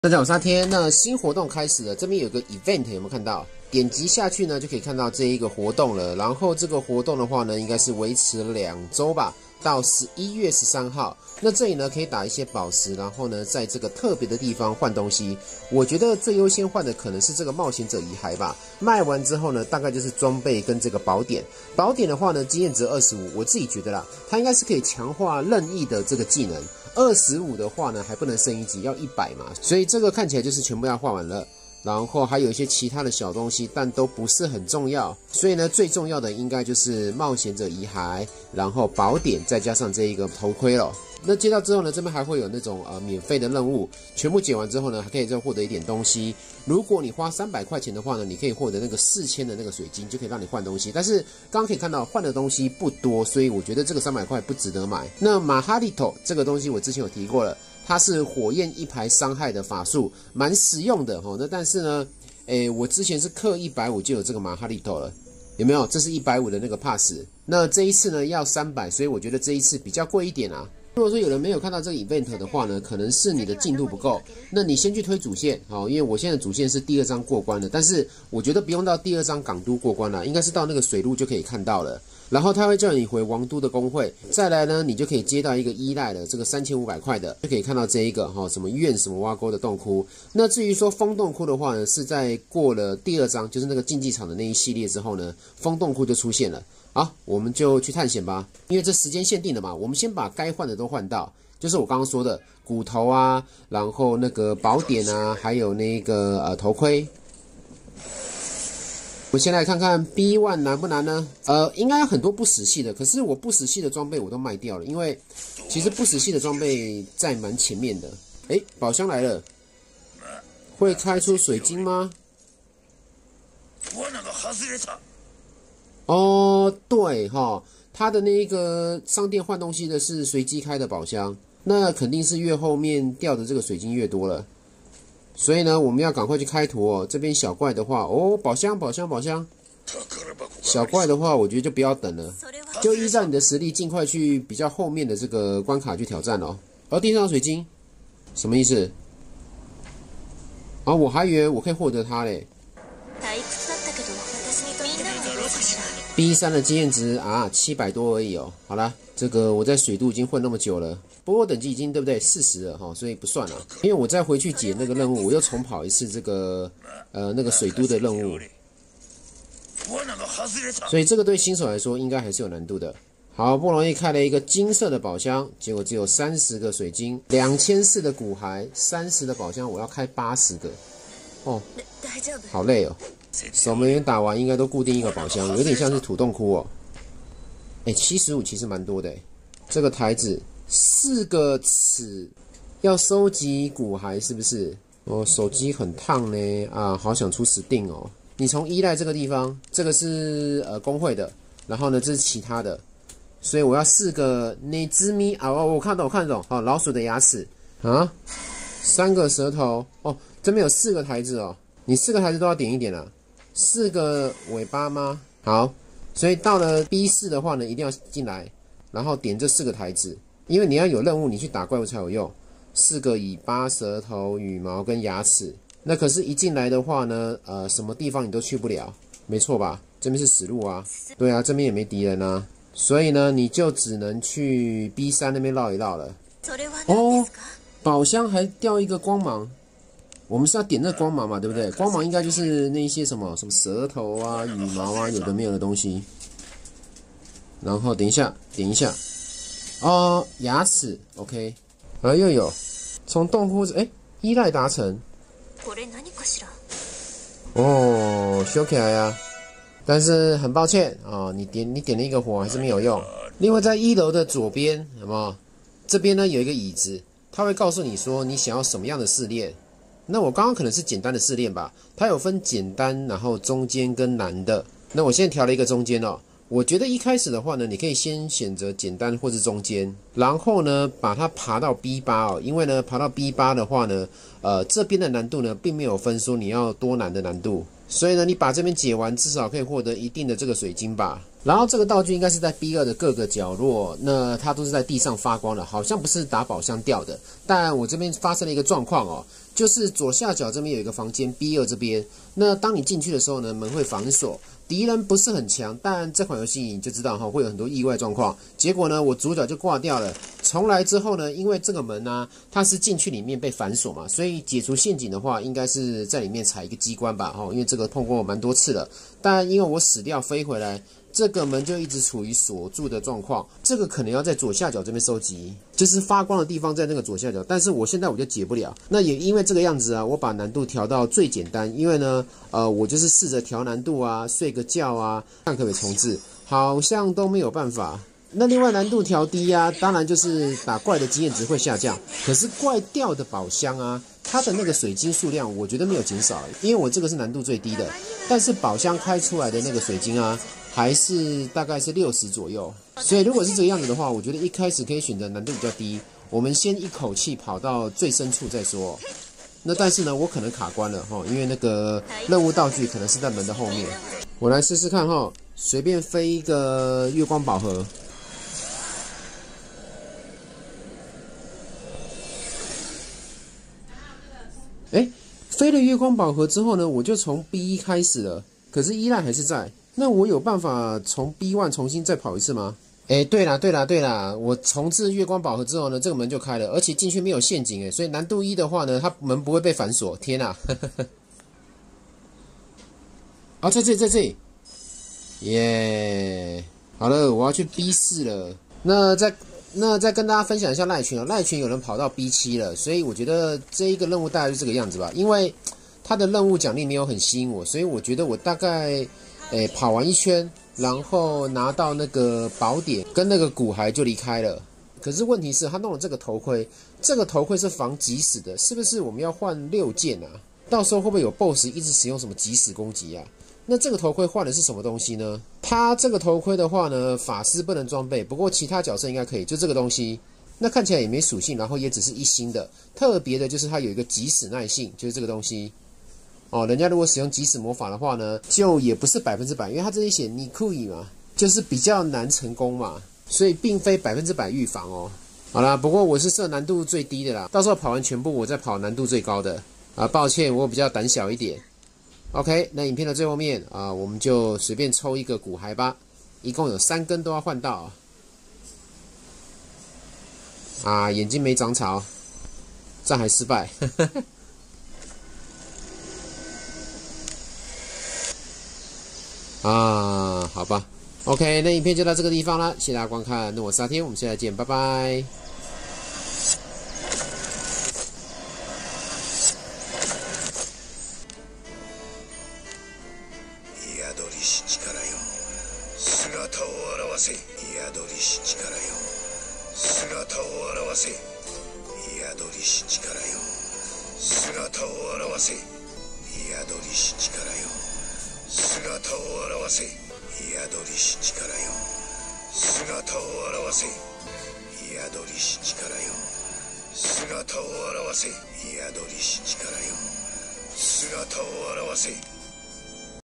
大家好，我是阿天。那新活动开始了，这边有个 event， 有没有看到？点击下去呢，就可以看到这一个活动了。然后这个活动的话呢，应该是维持2周吧，到11月13号。那这里呢，可以打一些宝石，然后呢，在这个特别的地方换东西。我觉得最优先换的可能是这个冒险者遗骸吧。卖完之后呢，大概就是装备跟这个宝典。宝典的话呢，经验值25，我自己觉得啦，它应该是可以强化任意的这个技能。25的话呢，还不能升一级，要100嘛，所以这个看起来就是全部要换完了。然后还有一些其他的小东西，但都不是很重要。所以呢，最重要的应该就是冒险者遗骸，然后宝典，再加上这一个头盔了。那接到之后呢，这边还会有那种免费的任务，全部解完之后呢，还可以再获得一点东西。如果你花300块钱的话呢，你可以获得那个4000的那个水晶，就可以让你换东西。但是刚刚可以看到换的东西不多，所以我觉得这个300块不值得买。那马哈利头这个东西我之前有提过了，它是火焰一排伤害的法术，蛮实用的齁。那但是呢，我之前是氪150就有这个马哈利头了。有没有？这是150的那个 pass， 那这一次呢要300，所以我觉得这一次比较贵一点啊。如果说有人没有看到这个 event 的话呢，可能是你的进度不够，那你先去推主线，因为我现在主线是第2章过关了，但是我觉得不用到第2章港都过关了，应该是到那个水路就可以看到了。然后他会叫你回王都的公会，再来呢，你就可以接到一个依赖的这个3500块的，就可以看到这一个什么院什么挖沟的洞窟。那至于说风洞窟的话呢，是在过了第2章，就是那个竞技场的那一系列之后呢，风洞窟就出现了。好，我们就去探险吧，因为这时间限定的嘛，我们先把该换的都换到，就是我刚刚说的骨头啊，然后那个宝典啊，还有那个头盔。我先来看看 B1 难不难呢？应该有很多不死系的，可是我不死系的装备我都卖掉了，因为其实不死系的装备在蛮前面的。宝箱来了，会开出水晶吗？哦，对齁，它的那个商店换东西的是随机开的宝箱，那肯定是越后面掉的这个水晶越多了。所以呢，我们要赶快去开图哦。这边小怪的话，宝箱。小怪的话，我觉得就不要等了，就依照你的实力，尽快去比较后面的这个关卡去挑战哦。地上水晶，什么意思？我还以为我可以获得它嘞。B3的经验值700多而已哦。好啦，这个我在水都已经混那么久了，不过等级已经对不对40了齁，所以不算了。因为我再回去解那个任务，我又重跑一次这个那个水都的任务，所以这个对新手来说应该还是有难度的。好不容易开了一个金色的宝箱，结果只有30个水晶，2400的骨骸，30的宝箱我要开80个，好累哦。守门员打完应该都固定一个宝箱，有点像是土洞窟哦。75其实蛮多的。这个台子4个齿，要收集骨骸是不是？手机很烫呢好想出死定哦。你从依赖这个地方，这个是工会的，然后呢这是其他的，所以我要4个内兹咪我看懂老鼠的牙齿3个舌头这边有4个台子哦，你4个台子都要点一点啊。4个尾巴吗？好，所以到了 B4 的话呢，一定要进来，然后点这4个台子，因为你要有任务，你去打怪物才有用。4个尾巴、舌头、羽毛跟牙齿，那可是一进来的话呢，什么地方你都去不了，没错吧？这边是死路啊，对啊，这边也没敌人啊，所以呢，你就只能去 B3 那边绕一绕了。宝箱还掉一个光芒。我们是要点那光芒嘛，对不对？光芒应该就是那些什么舌头啊、羽毛啊，有的没有的东西。然后等一下，点一下，牙齿 ，OK， 又有从洞窟依赖达成。修起来呀！但是很抱歉你点了一个火还是没有用。另外在1楼的左边，有没有？这边呢有一个椅子，它会告诉你说你想要什么样的试炼。那我刚刚可能是简单的试炼吧，它有分简单，然后中间跟难的。那我现在调了一个中间哦。我觉得一开始的话呢，你可以先选择简单或是中间，然后呢把它爬到 B8因为呢爬到 B8的话呢，这边的难度呢并没有分说你要多难的难度，所以呢你把这边解完，至少可以获得一定的这个水晶吧。然后这个道具应该是在 B2 的各个角落，那它都是在地上发光的，好像不是打宝箱掉的。但我这边发生了一个状况就是左下角这边有一个房间 B2 这边。那当你进去的时候呢，门会反锁，敌人不是很强，但这款游戏你就知道哈，会有很多意外状况。结果呢，我主角就挂掉了。重来之后呢，因为这个门呢、它是进去里面被反锁嘛，所以解除陷阱的话，应该是在里面踩一个机关吧，因为这个碰过蛮多次了。但因为我死掉飞回来，这个门就一直处于锁住的状况。这个可能要在左下角这边收集，就是发光的地方在那个左下角，但是我现在我就解不了。那也因为这个样子啊，我把难度调到最简单，因为呢，我就是试着调难度啊，睡个觉啊，看可不可以重置，好像都没有办法。那另外难度调低啊，当然就是打怪的经验值会下降。可是怪掉的宝箱啊，它的那个水晶数量我觉得没有减少，因为我这个是难度最低的，但是宝箱开出来的那个水晶啊，还是大概是60左右。所以如果是这个样子的话，我觉得一开始可以选择难度比较低，我们先一口气跑到最深处再说。那但是呢，我可能卡关了因为那个任务道具可能是在门的后面。我来试试看随便飞一个月光宝盒。飞了月光宝盒之后呢，我就从 B1 开始了，可是依然还是在。那我有办法从 B1 重新再跑一次吗？对啦，我重置月光宝盒之后呢，这个门就开了，而且进去没有陷阱所以难度1的话呢，它门不会被反锁。天哪！在这里，耶！好了，我要去 B4了。那再跟大家分享一下赖群赖群有人跑到 B7 了，所以我觉得这一个任务大概就这个样子吧。因为他的任务奖励没有很吸引我，所以我觉得我大概跑完一圈，然后拿到那个宝典跟那个骨骸就离开了。可是问题是，他弄了这个头盔，这个头盔是防即死的，是不是我们要换6件啊？到时候会不会有 BOSS 一直使用什么即死攻击啊？那这个头盔换的是什么东西呢？它这个头盔的话呢，法师不能装备，不过其他角色应该可以，就这个东西。那看起来也没属性，然后也只是1星的。特别的就是它有一个即死耐性，就是这个东西。人家如果使用即死魔法的话呢，就也不是100%，因为它这里写你可以嘛，就是比较难成功嘛，所以并非100%预防哦。好啦，不过我是设难度最低的啦，到时候跑完全部我再跑难度最高的。抱歉，我比较胆小一点。OK， 那影片的最后面我们就随便抽一个骨骸吧，一共有3根都要换到眼睛没长草，这还失败。好吧 ，OK， 那影片就到这个地方了，谢谢大家观看，那我是阿天，我们下次见，拜拜。 姿を現せ。